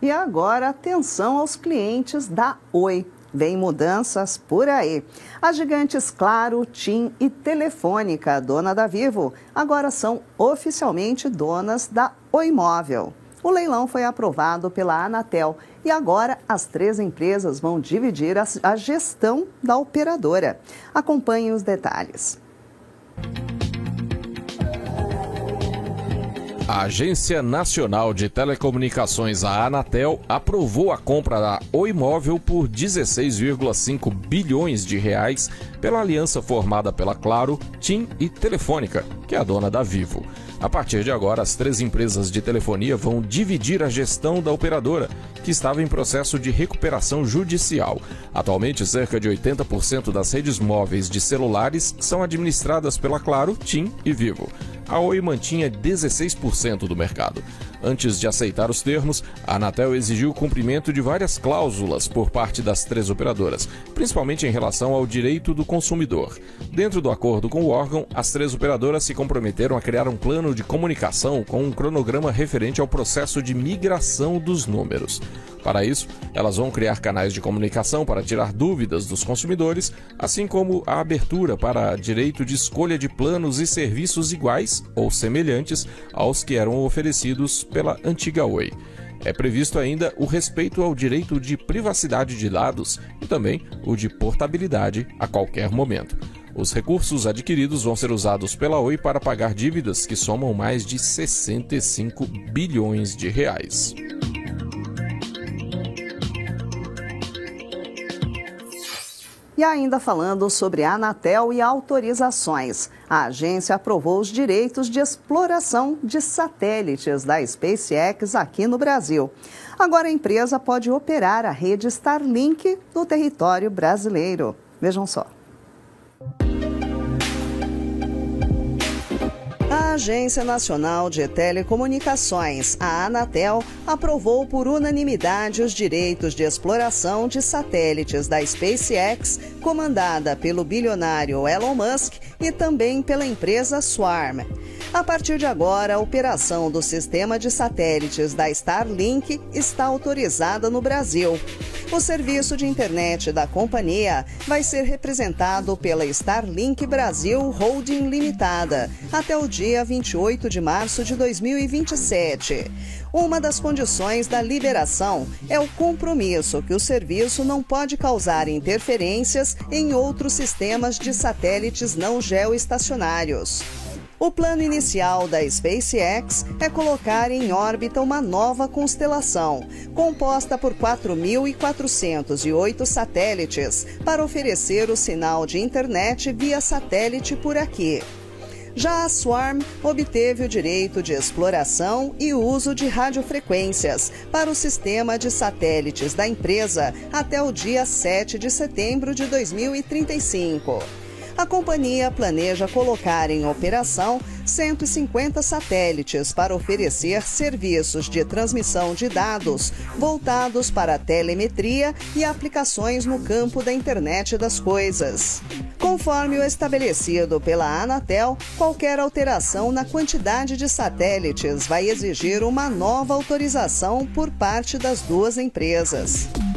E agora, atenção aos clientes da Oi. Vem mudanças por aí. As gigantes Claro, TIM e Telefônica, dona da Vivo, agora são oficialmente donas da Oi Móvel. O leilão foi aprovado pela Anatel e agora as três empresas vão dividir a gestão da operadora. Acompanhe os detalhes. A Agência Nacional de Telecomunicações, a Anatel, aprovou a compra da Oi Móvel por 16,5 bilhões de reais pela aliança formada pela Claro, TIM e Telefônica, que é a dona da Vivo. A partir de agora, as três empresas de telefonia vão dividir a gestão da operadora, que estava em processo de recuperação judicial. Atualmente, cerca de 80% das redes móveis de celulares são administradas pela Claro, TIM e Vivo. A Oi mantinha 16% do mercado. Antes de aceitar os termos, a Anatel exigiu o cumprimento de várias cláusulas por parte das três operadoras, principalmente em relação ao direito do consumidor. Dentro do acordo com o órgão, as três operadoras se comprometeram a criar um plano de comunicação com um cronograma referente ao processo de migração dos números. Para isso, elas vão criar canais de comunicação para tirar dúvidas dos consumidores, assim como a abertura para direito de escolha de planos e serviços iguais ou semelhantes aos que eram oferecidos pela antiga Oi. É previsto ainda o respeito ao direito de privacidade de dados e também o de portabilidade a qualquer momento. Os recursos adquiridos vão ser usados pela Oi para pagar dívidas que somam mais de 65 bilhões de reais. E ainda falando sobre a Anatel e autorizações, a agência aprovou os direitos de exploração de satélites da SpaceX aqui no Brasil. Agora a empresa pode operar a rede Starlink no território brasileiro. Vejam só. A Agência Nacional de Telecomunicações, a Anatel, aprovou por unanimidade os direitos de exploração de satélites da SpaceX, comandada pelo bilionário Elon Musk e também pela empresa Swarm. A partir de agora, a operação do sistema de satélites da Starlink está autorizada no Brasil. O serviço de internet da companhia vai ser representado pela Starlink Brasil Holding Limitada até o dia 28 de março de 2027. Uma das condições da liberação é o compromisso que o serviço não pode causar interferências em outros sistemas de satélites não geoestacionários. O plano inicial da SpaceX é colocar em órbita uma nova constelação, composta por 4.408 satélites, para oferecer o sinal de internet via satélite por aqui. Já a Swarm obteve o direito de exploração e uso de radiofrequências para o sistema de satélites da empresa até o dia 7 de setembro de 2035. A companhia planeja colocar em operação 150 satélites para oferecer serviços de transmissão de dados voltados para a telemetria e aplicações no campo da internet das coisas. Conforme o estabelecido pela Anatel, qualquer alteração na quantidade de satélites vai exigir uma nova autorização por parte das duas empresas.